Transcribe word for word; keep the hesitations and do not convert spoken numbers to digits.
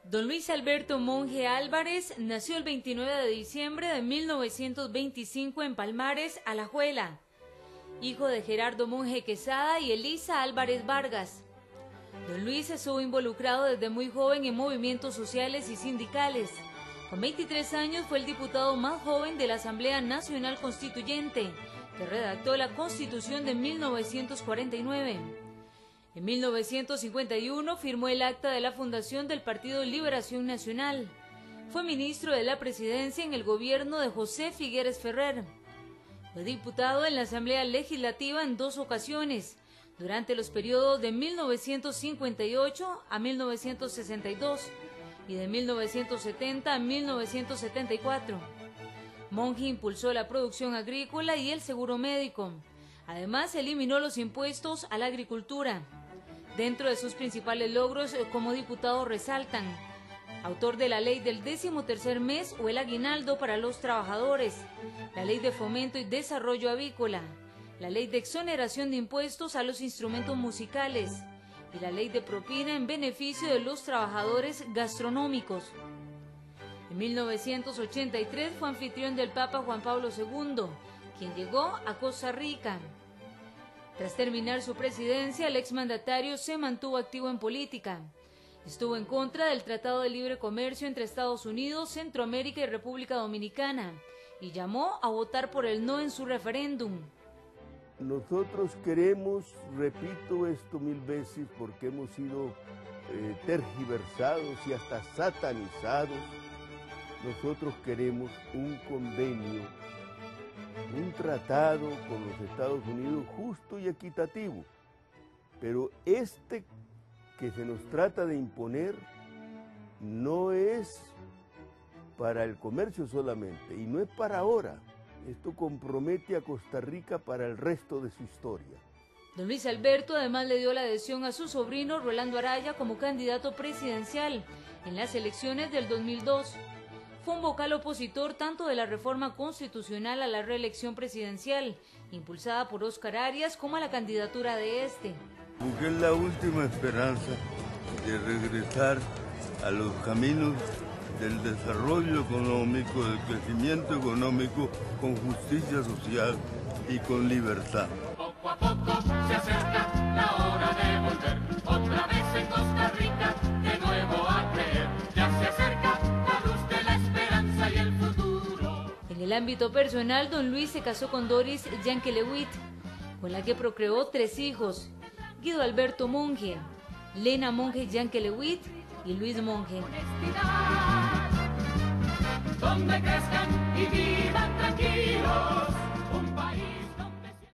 Don Luis Alberto Monge Álvarez nació el veintinueve de diciembre de mil novecientos veinticinco en Palmares, Alajuela, hijo de Gerardo Monge Quesada y Elisa Álvarez Vargas. Don Luis estuvo involucrado desde muy joven en movimientos sociales y sindicales. Con veintitrés años fue el diputado más joven de la Asamblea Nacional Constituyente, que redactó la Constitución de mil novecientos cuarenta y nueve. En mil novecientos cincuenta y uno firmó el acta de la fundación del Partido Liberación Nacional. Fue ministro de la Presidencia en el gobierno de José Figueres Ferrer. Fue diputado en la Asamblea Legislativa en dos ocasiones, durante los periodos de mil novecientos cincuenta y ocho a mil novecientos sesenta y dos y de mil novecientos setenta a mil novecientos setenta y cuatro. Monge impulsó la producción agrícola y el seguro médico. Además, eliminó los impuestos a la agricultura. Dentro de sus principales logros como diputado resaltan: autor de la ley del décimo tercer mes o el aguinaldo para los trabajadores, la ley de fomento y desarrollo avícola, la ley de exoneración de impuestos a los instrumentos musicales y la ley de propina en beneficio de los trabajadores gastronómicos. En mil novecientos ochenta y tres fue anfitrión del Papa Juan Pablo segundo, quien llegó a Costa Rica. Tras terminar su presidencia, el exmandatario se mantuvo activo en política. Estuvo en contra del Tratado de Libre Comercio entre Estados Unidos, Centroamérica y República Dominicana y llamó a votar por el no en su referéndum. Nosotros queremos, repito esto mil veces porque hemos sido eh, tergiversados y hasta satanizados, nosotros queremos un convenio, un tratado con los Estados Unidos justo y equitativo, pero este que se nos trata de imponer no es para el comercio solamente y no es para ahora. Esto compromete a Costa Rica para el resto de su historia. Don Luis Alberto además le dio la adhesión a su sobrino Rolando Araya como candidato presidencial en las elecciones del dos mil dos. Fue un vocal opositor tanto de la reforma constitucional a la reelección presidencial, impulsada por Óscar Arias, como a la candidatura de este. Porque es la última esperanza de regresar a los caminos del desarrollo económico, del crecimiento económico, con justicia social y con libertad. Poco a poco se acerca la hora de volver, otra vez en Costa Rica, de nuevo a creer, ya se acerca la luz de la esperanza y el futuro. En el ámbito personal, don Luis se casó con Doris Yankelewit, con la que procreó tres hijos: Guido Alberto Monge, Lena Monge Yankelewit y Luis Monge. Donde crezcan y vivan